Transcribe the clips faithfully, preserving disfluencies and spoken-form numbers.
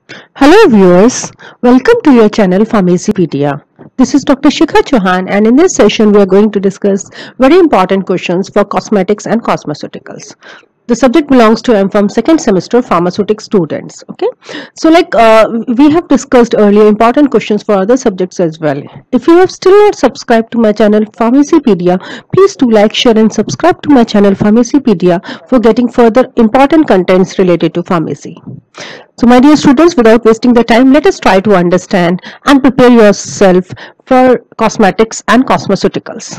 Hello viewers, welcome to your channel Pharmacypedia. This is Doctor Shikha Chauhan, and in this session we are going to discuss very important questions for cosmetics and cosmeceuticals. The subject belongs to M Pharm second semester pharmaceutics students. Okay, so like uh, we have discussed earlier important questions for other subjects as well. If you have still not subscribed to my channel Pharmacypedia, please do like, share and subscribe to my channel Pharmacypedia for getting further important contents related to pharmacy. So my dear students, without wasting the time, let us try to understand and prepare yourself for cosmetics and cosmeceuticals.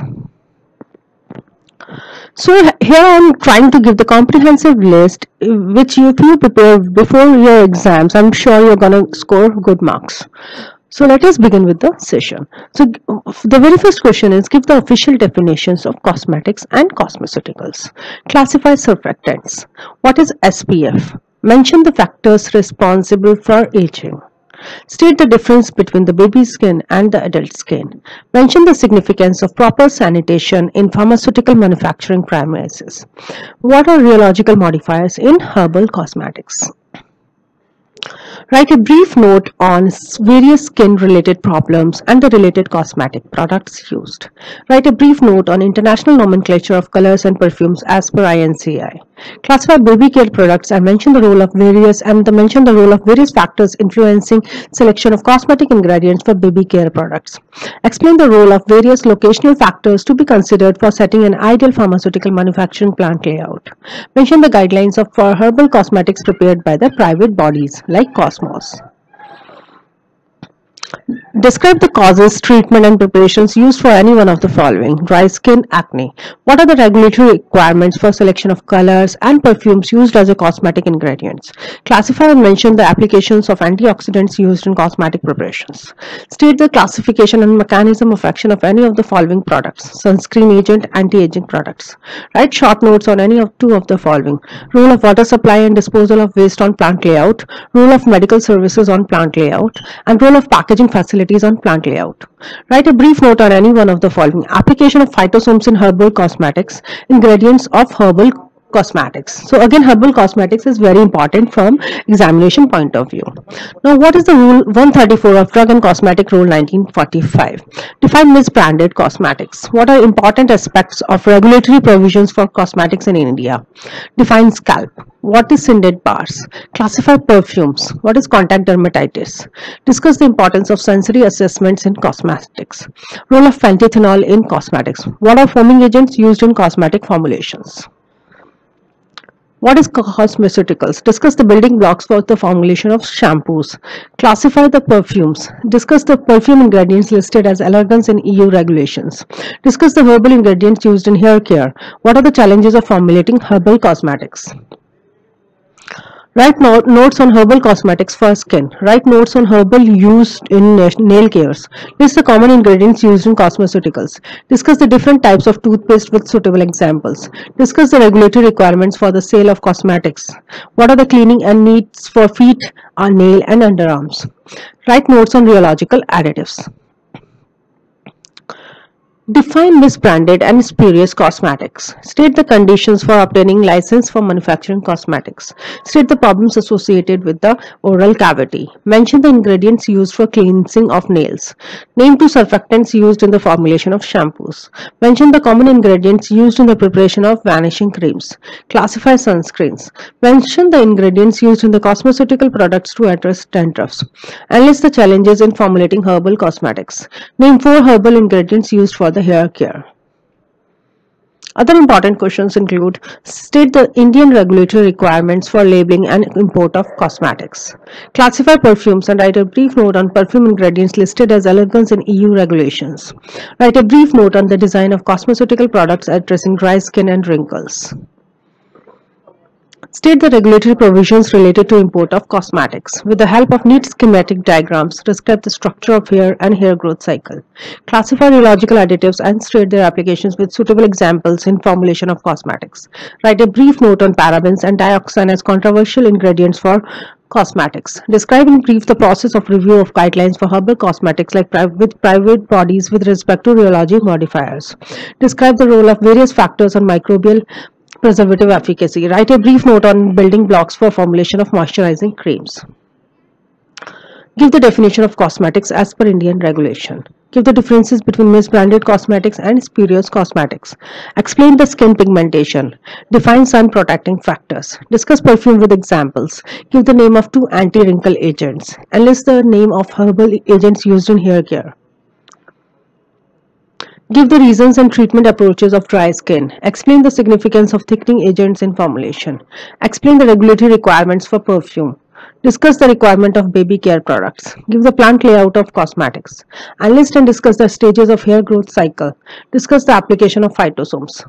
So here I am trying to give the comprehensive list which you, if you prepare before your exams, I'm sure you're going to score good marks. So let us begin with the session. So the very first question is, give the official definitions of cosmetics and cosmeceuticals. Classify surfactants. What is S P F? Mention the factors responsible for aging. State the difference between the baby skin and the adult skin. Mention the significance of proper sanitation in pharmaceutical manufacturing premises. What are rheological modifiers in herbal cosmetics? Write a brief note on various skin-related problems and the related cosmetic products used. Write a brief note on international nomenclature of colors and perfumes as per I N C I. Classify baby care products and mention the role of various and the mention the role of various factors influencing selection of cosmetic ingredients for baby care products. Explain the role of various locational factors to be considered for setting an ideal pharmaceutical manufacturing plant layout. Mention the guidelines of for herbal cosmetics prepared by the private bodies like Cosmos. Describe the causes, treatment and preparations used for any one of the following. Dry skin, acne. What are the regulatory requirements for selection of colors and perfumes used as a cosmetic ingredients? Classify and mention the applications of antioxidants used in cosmetic preparations. State the classification and mechanism of action of any of the following products. Sunscreen agent, anti-aging products. Write short notes on any of two of the following. Role of water supply and disposal of waste on plant layout. Role of medical services on plant layout. And role of packaging facilities on plant layout. Write a brief note on any one of the following. Application of phytosomes in herbal cosmetics. Ingredients of herbal cosmetics. So again, herbal cosmetics is very important from examination point of view. Now, what is the rule one thirty-four of Drug and Cosmetic Rule nineteen forty-five? Define misbranded cosmetics. What are important aspects of regulatory provisions for cosmetics in India? Define scalp. What is Syndet bars? Classify perfumes. What is contact dermatitis? Discuss the importance of sensory assessments in cosmetics. Role of panthenol in cosmetics. What are foaming agents used in cosmetic formulations? What is cosmeceuticals? Discuss the building blocks for the formulation of shampoos. Classify the perfumes. Discuss the perfume ingredients listed as allergens in E U regulations. Discuss the herbal ingredients used in hair care. What are the challenges of formulating herbal cosmetics? Write no notes on herbal cosmetics for skin. Write notes on herbal used in nail cares. List the common ingredients used in cosmeceuticals. Discuss the different types of toothpaste with suitable examples. Discuss the regulatory requirements for the sale of cosmetics. What are the cleaning and needs for feet, nail and underarms? Write notes on rheological additives. Define misbranded and spurious cosmetics. State the conditions for obtaining license for manufacturing cosmetics. State the problems associated with the oral cavity. Mention the ingredients used for cleansing of nails. Name two surfactants used in the formulation of shampoos. Mention the common ingredients used in the preparation of vanishing creams. Classify sunscreens. Mention the ingredients used in the cosmeceutical products to address dandruffs. And list the challenges in formulating herbal cosmetics. Name four herbal ingredients used for the hair care. Other important questions include: state the Indian regulatory requirements for labeling and import of cosmetics. Classify perfumes and write a brief note on perfume ingredients listed as allergens in E U regulations. Write a brief note on the design of cosmeceutical products addressing dry skin and wrinkles. State the regulatory provisions related to import of cosmetics. With the help of neat schematic diagrams, describe the structure of hair and hair growth cycle. Classify rheological additives and state their applications with suitable examples in formulation of cosmetics. Write a brief note on parabens and dioxin as controversial ingredients for cosmetics. Describe in brief the process of review of guidelines for herbal cosmetics like pri with private bodies with respect to rheology modifiers. Describe the role of various factors on microbial preservative efficacy. Write a brief note on building blocks for formulation of moisturizing creams. Give the definition of cosmetics as per Indian regulation. Give the differences between misbranded cosmetics and spurious cosmetics. Explain the skin pigmentation. Define sun protecting factors. Discuss perfume with examples. Give the name of two anti-wrinkle agents. And list the name of herbal agents used in hair care. Give the reasons and treatment approaches of dry skin. Explain the significance of thickening agents in formulation. Explain the regulatory requirements for perfume. Discuss the requirement of baby care products. Give the plant layout of cosmetics. List and discuss the stages of hair growth cycle. Discuss the application of phytosomes.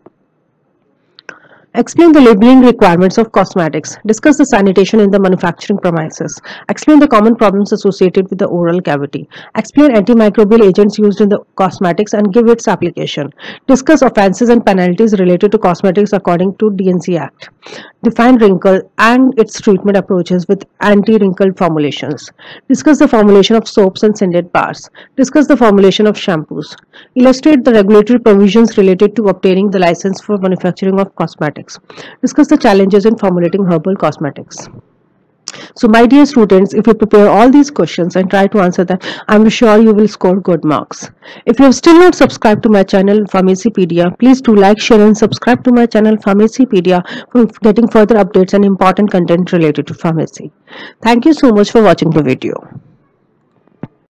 Explain the labeling requirements of cosmetics. Discuss the sanitation in the manufacturing premises. Explain the common problems associated with the oral cavity. Explain antimicrobial agents used in the cosmetics and give its application. Discuss offenses and penalties related to cosmetics according to D N C Act. Define wrinkle and its treatment approaches with anti-wrinkle formulations. Discuss the formulation of soaps and scented bars. Discuss the formulation of shampoos. Illustrate the regulatory provisions related to obtaining the license for manufacturing of cosmetics. Discuss the challenges in formulating herbal cosmetics. So my dear students, if you prepare all these questions and try to answer them, I'm sure you will score good marks. If you have still not subscribed to my channel Pharmacypedia, please do like, share and subscribe to my channel Pharmacypedia for getting further updates and important content related to pharmacy. Thank you so much for watching the video.